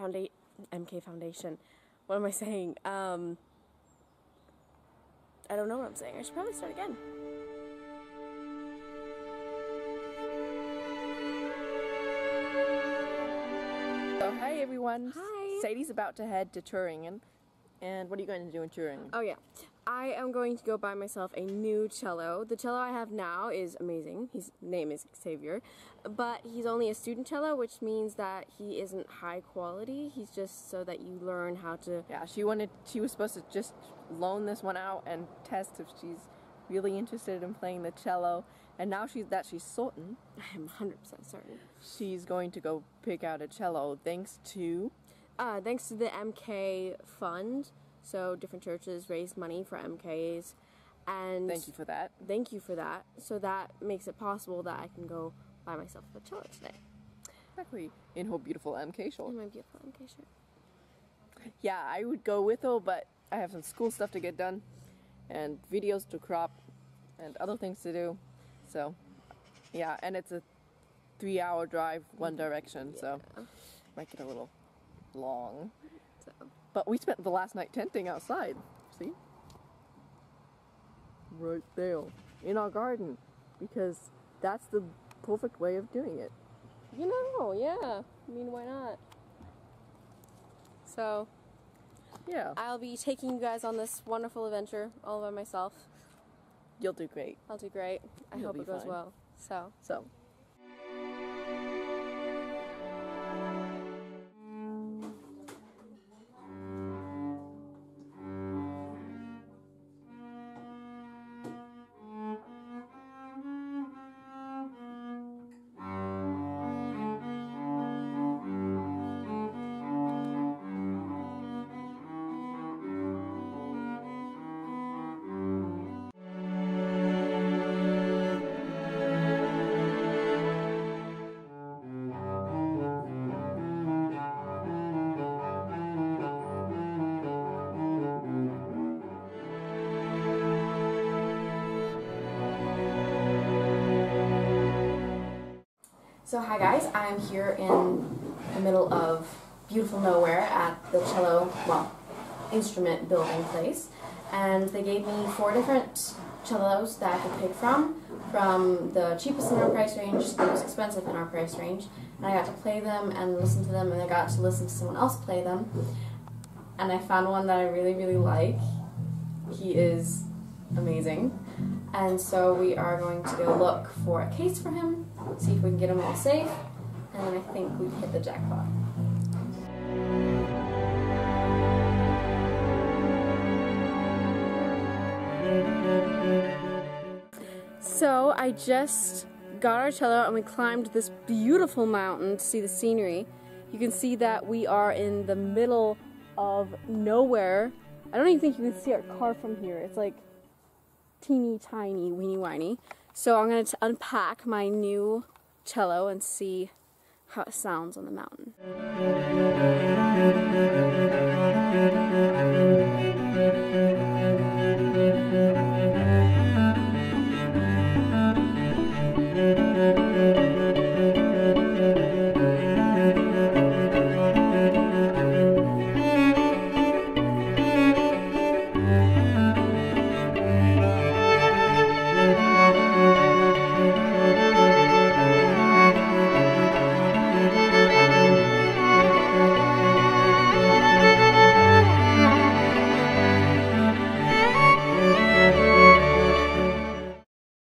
Foundation. What am I saying? I don't know what I'm saying. I should probably start again. So, hi everyone. Hi. Sadie's about to head to Turingen. And what are you going to do in Turingen? Oh yeah. I am going to go buy myself a new cello. The cello I have now is amazing. His name is Xavier. But he's only a student cello, which means that he isn't high quality. He's just so that you learn how to... Yeah, she was supposed to just loan this one out and test if she's really interested in playing the cello. And now she's certain. I'm 100% certain. She's going to go pick out a cello thanks to the MK fund. So different churches raise money for MKs, and thank you for that. Thank you for that. So that makes it possible that I can go buy myself a cello today. Exactly. In her beautiful MK shirt. In my beautiful MK shirt. Yeah, I would go with her, but I have some school stuff to get done, and videos to crop, and other things to do. So, yeah, and it's a 3-hour drive one direction, so might get a little long. So. But we spent the last night tenting outside. See? Right there. In our garden. Because that's the perfect way of doing it. You know, yeah. I mean, why not? So, yeah. I'll be taking you guys on this wonderful adventure all by myself. You'll do great. I'll do great. I hope it goes well. So. So hi guys, I'm here in the middle of beautiful nowhere at the cello, instrument building place, and they gave me 4 different cellos that I could pick from the cheapest in our price range to the most expensive in our price range, and I got to play them and listen to them, and I got to listen to someone else play them, and I found one that I really, really like. He is amazing. And so we are going to go look for a case for him, see if we can get him all safe, and then I think we've hit the jackpot. So I just got our cello and we climbed this beautiful mountain to see the scenery. You can see that we are in the middle of nowhere. I don't even think you can see our car from here. It's like teeny tiny, weeny whiny. So I'm going to unpack my new cello and see how it sounds on the mountain.